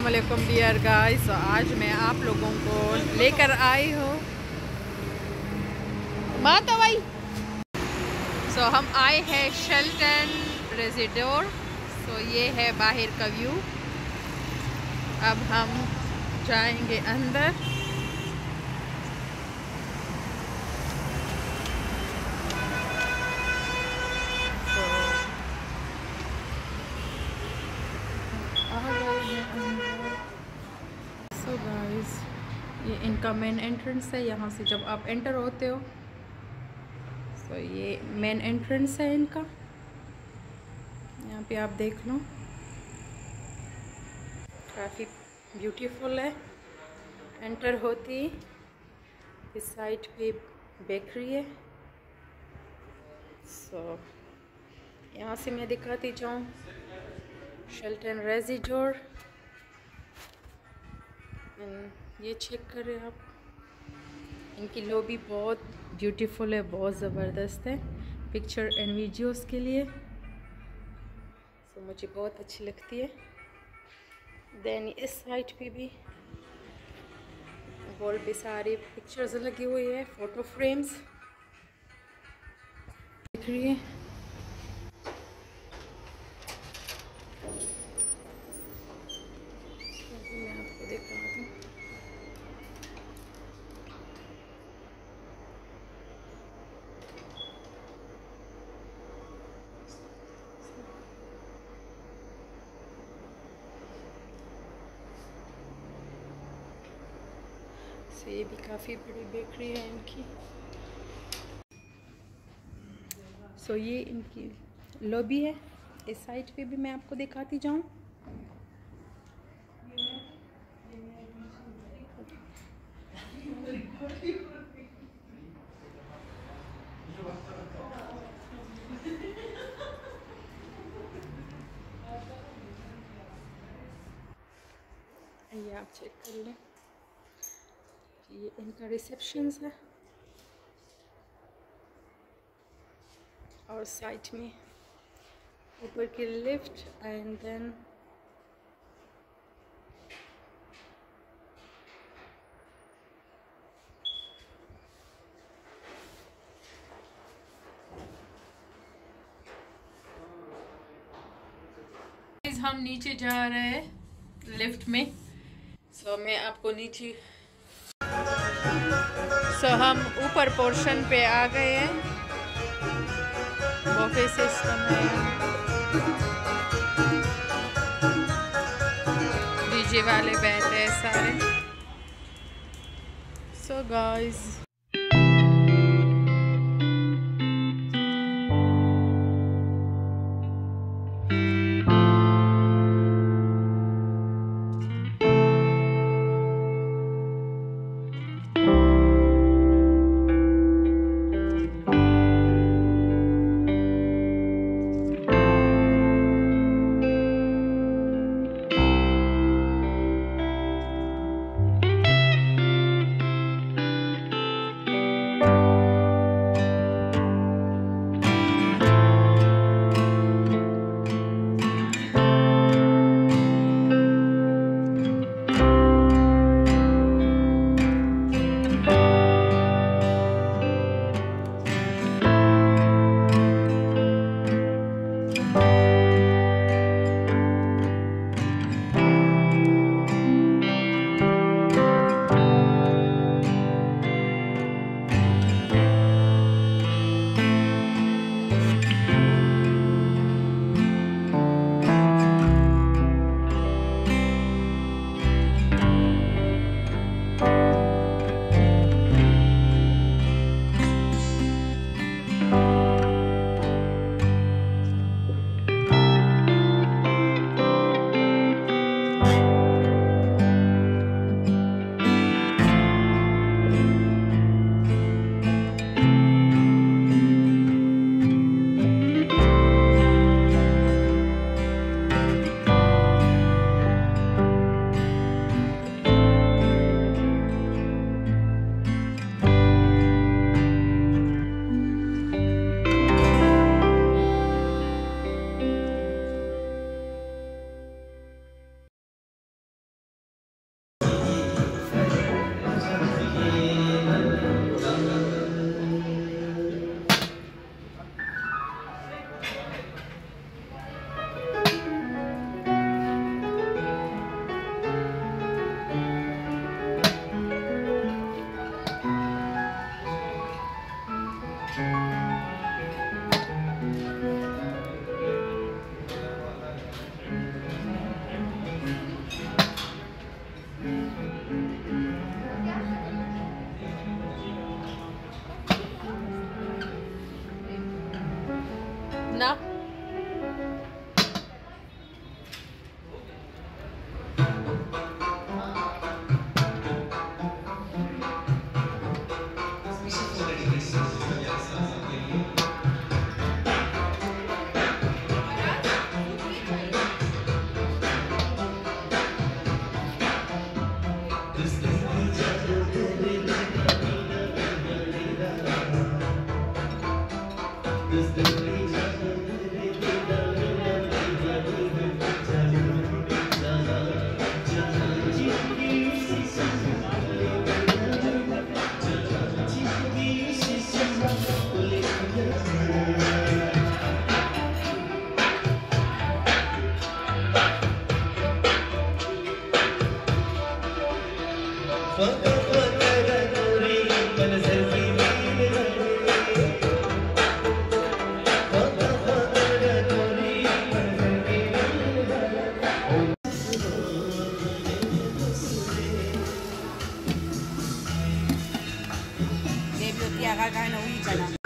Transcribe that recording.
वालेकुम dear guys. आज मैं आप लोगों को लेकर आई हूँ माता भाई। हम आए हैं शेल्टन रेजिडोर। ये है बाहर का व्यू। अब हम जाएंगे अंदर। गाइस, ये इनका मेन एंट्रेंस है। यहाँ से जब आप एंटर होते हो ये मेन एंट्रेंस है इनका। यहाँ पे आप देख लो, काफ़ी ब्यूटीफुल है। एंटर होती इस साइड पे बेकरी है। यहाँ से मैं दिखाती जाऊँ शेल्टन रेजिडोर। ये चेक करें आप, इनकी लॉबी बहुत ब्यूटीफुल है, बहुत ज़बरदस्त है पिक्चर एंड वीडियोस के लिए। मुझे बहुत अच्छी लगती है। देन इस साइड पे भी वॉल पे सारी पिक्चर्स लगी हुई है, फ़ोटो फ्रेम्स दिख रही है। मैं आपको दिखा दूँ। ये भी काफ़ी बड़ी बेकरी है इनकी। ये इनकी लॉबी है। इस साइड पे भी मैं आपको दिखाती जाऊँ। ये आप चेक कर लें, ये इनका रिसेप्शन है। और साइड में ऊपर की लिफ्ट एंड देन हम नीचे जा रहे हैं लिफ्ट में। मैं आपको नीचे हम ऊपर पोर्शन पे आ गए हैं। बफे सिस्टम है, डीजे वाले बैठे हैं सारे। Guys, Baby, utia kakain na uwi ka na.